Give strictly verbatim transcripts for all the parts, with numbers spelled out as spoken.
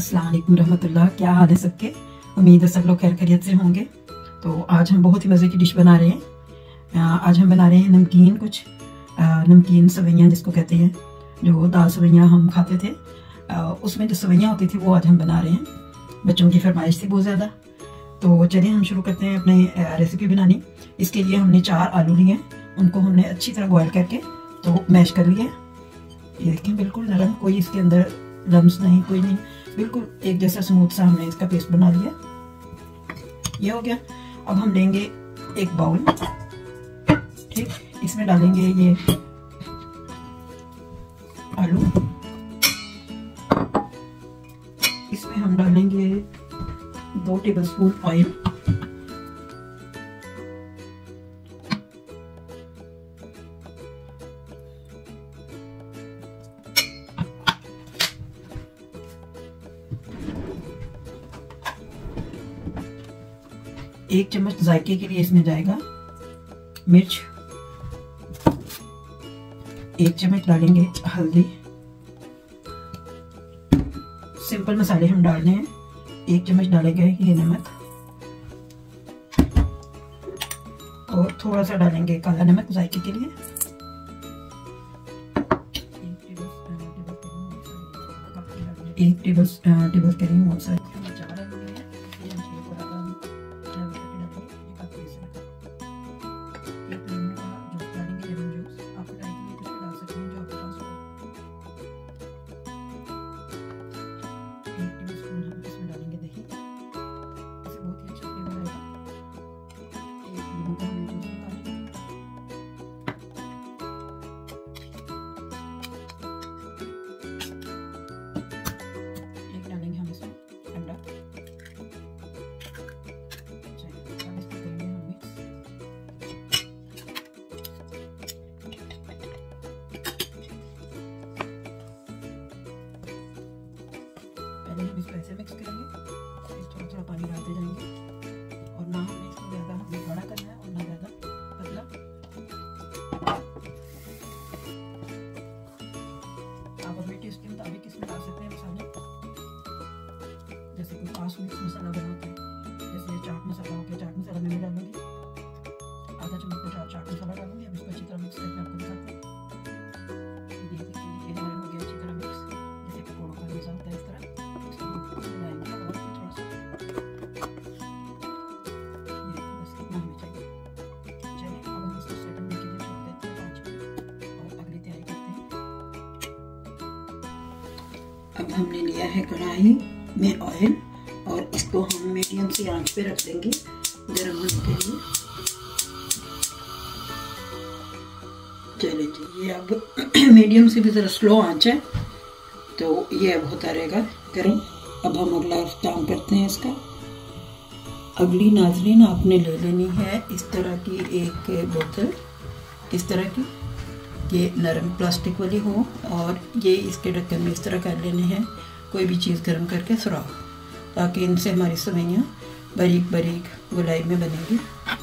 अस्सलाम वालेकुम रहमतुल्लाह। क्या हाल है सबके? उम्मीद है सब लोग खैर खैरियत से होंगे। तो आज हम बहुत ही मज़े की डिश बना रहे हैं। आज हम बना रहे हैं नमकीन, कुछ नमकीन सवैयाँ जिसको कहते हैं, जो दाल सवैयाँ हम खाते थे उसमें जो सवैयाँ होती थी वो आज हम बना रहे हैं। बच्चों की फरमाइश थी बहुत ज़्यादा। तो चलिए हम शुरू करते हैं अपने रेसिपी बनानी। इसके लिए हमने चार आलू लिए, उनको हमने अच्छी तरह बॉयल करके तो मैश कर लिया। ये देखें बिल्कुल नरम, कोई इसके अंदर लम्स नहीं, कोई नहीं, बिल्कुल एक जैसा स्मूथ सा हमने इसका पेस्ट बना लिया। ये हो गया। अब हम लेंगे एक बाउल, ठीक, इसमें डालेंगे ये आलू, इसमें हम डालेंगे दो टेबलस्पून ऑयल, एक चम्मच जायके के लिए इसमें जाएगा मिर्च, एक चम्मच डालेंगे हल्दी, सिंपल मसाले हम डाल रहे हैं, एक चम्मच डालेंगे ये नमक और थोड़ा सा डालेंगे काला नमक जायके के लिए। एक टेबल टेबल स्पून मसाला हम इसको ऐसे मिक्स करेंगे, फिर थोड़ा थोड़ा पानी डालते जाएंगे और ना हमें इसको ज़्यादा हमें गाढ़ा करना है और ना ज़्यादा पतला। आप अपने टेस्ट के मुताबिक इसमें डाल सकते हैं मसाले, जैसे कोई खास मिक्स मसाला बनाते हैं, जैसे चाट मसाला हो गया, चाट मसाला मैं डालूंगी, आधा चम्मच में चाट मसाला डालूंगी। अब इसको अच्छी तरह मिक्स करके आपको दिखाते हैं। अब हमने लिया है कढ़ाई में ऑयल और इसको हम मीडियम सी आंच पे रख देंगे गर्म होने के लिए। चलिए जी, ये अब मीडियम से भी ज़रा स्लो आंच है, तो ये अब होता रहेगा गर्म। अब हम अगला काम करते हैं इसका। अगली नाजरीन आपने ले लेनी है इस तरह की एक बोतल, इस तरह की, ये नरम प्लास्टिक वाली हो, और ये इसके ढक्कन में इस तरह कर लेने हैं कोई भी चीज़ गर्म करके सुराख, ताकि इनसे हमारी सवैयाँ बारीक बारीक गोलाई में बनेगी।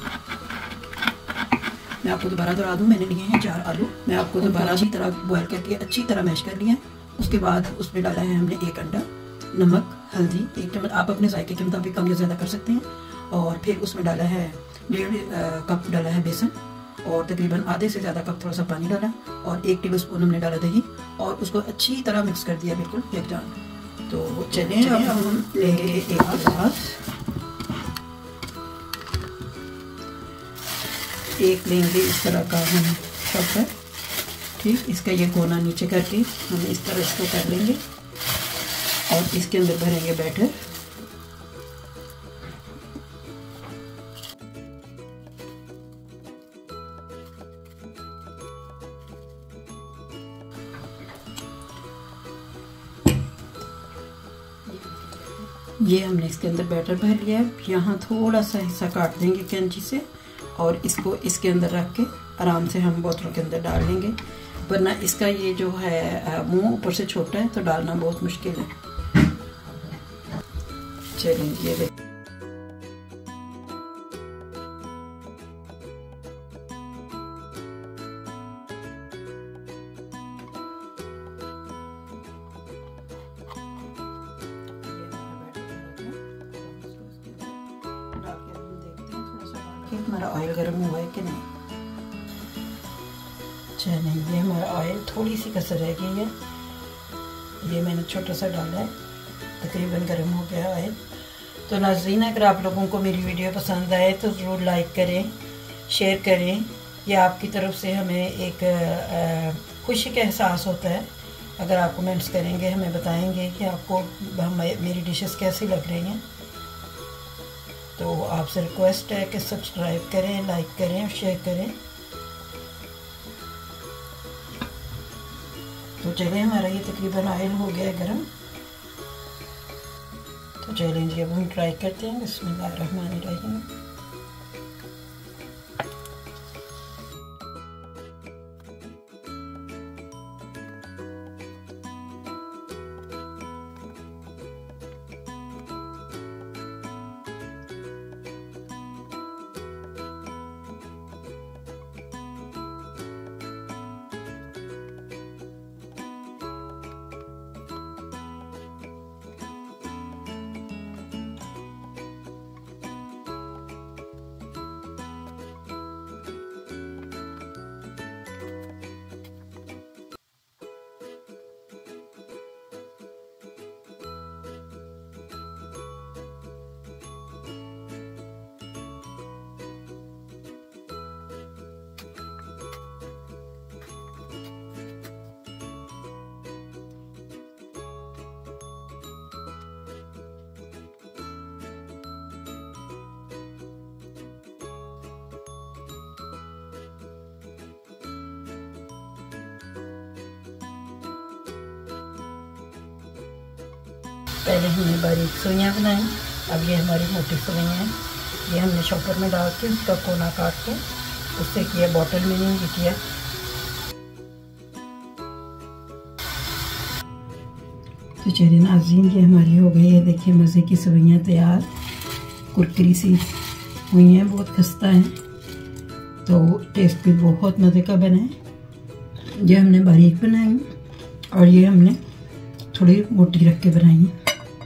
मैं आपको दोबारा दोहरा दूँ, मैंने लिए हैं चार आलू, मैं आपको दोबारा अच्छी तरह बॉयल करके अच्छी तरह मैश कर लिया है। उसके बाद उसमें डाला है हमने एक अंडा, नमक, हल्दी एक चम्मच, आप अपने जायके के मुताबिक कम या ज़्यादा कर सकते हैं, और फिर उसमें डाला है डेढ़ कप डाला है बेसन और तकरीबन आधे से ज़्यादा कप थोड़ा सा पानी डाला, और एक टेबलस्पून हमने डाला दही, और उसको अच्छी तरह मिक्स कर दिया बिल्कुल यकजान। तो चलिए अब हम लेंगे एक गिलास, एक लेंगे इस तरह का हम शॉपर, ठीक, इसका ये कोना नीचे करके हम इस तरह इसको कर लेंगे और इसके अंदर भरेंगे बैटर। ये हमने इसके अंदर बैटर भर लिया है। यहाँ थोड़ा सा हिस्सा काट देंगे कैंची से और इसको इसके अंदर रख के आराम से हम बोतलों के अंदर डाल लेंगे, वरना इसका ये जो है मुंह ऊपर से छोटा है तो डालना बहुत मुश्किल है। चलिए ये देखिए, कि हमारा ऑयल गर्म हुआ है कि नहीं। चलिए, ये हमारा ऑयल थोड़ी सी कसर रह गई है, ये मैंने छोटा सा डाला है, तकरीबन गर्म हो गया ऑयल। तो नाज़रीन, अगर आप लोगों को मेरी वीडियो पसंद आए तो ज़रूर लाइक करें, शेयर करें। ये आपकी तरफ से हमें एक खुशी का एहसास होता है अगर आप कमेंट्स करेंगे, हमें बताएंगे कि आपको हम मेरी डिशेस कैसी लग रही हैं। तो आपसे रिक्वेस्ट है कि सब्सक्राइब करें, लाइक करें और शेयर करें। तो चलिए, हमारा ये तकरीबन ऑयल हो गया है गरम। तो चलें जी, अब हम ट्राई करते हैं। बिस्मिल्लाहिर्रहमानिर्रहीम। पहले हमने बारीक सवैयाँ बनाई, अब ये हमारी मोटी सवैयाँ हैं। ये हमने चॉपर में डाल के उसका कोना काट के उससे किया, बॉटल में नहीं किया। तो चलिए नाज़रीन, ये हमारी हो गई है, देखिए मज़े की सवैयाँ तैयार, कुरकुरी सी हुई हैं, बहुत खस्ता है। तो टेस्ट भी बहुत मज़े का बना है। ये हमने बारीक बनाई और ये हमने थोड़ी मोटी रख के बनाई है।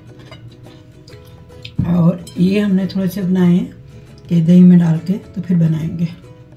और ये हमने थोड़े से बनाए हैं कि दही में डाल के तो फिर बनाएंगे।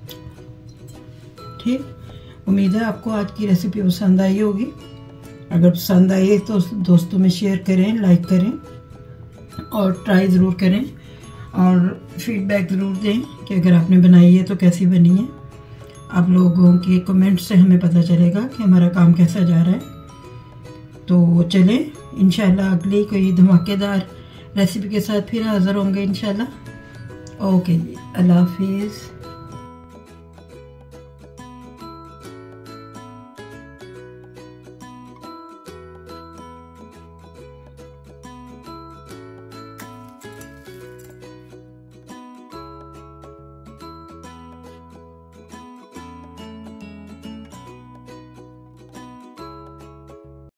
ठीक, उम्मीद है आपको आज की रेसिपी पसंद आई होगी। अगर पसंद आई तो दोस्तों में शेयर करें, लाइक करें और ट्राई ज़रूर करें और फीडबैक ज़रूर दें कि अगर आपने बनाई है तो कैसी बनी है। आप लोगों के कमेंट से हमें पता चलेगा कि हमारा काम कैसा जा रहा है। तो चलें, इंशाल्लाह अगली कोई धमाकेदार रेसिपी के साथ फिर हाज़िर होंगे इंशाल्लाह। ओके जी, अल्लाह हाफिज़।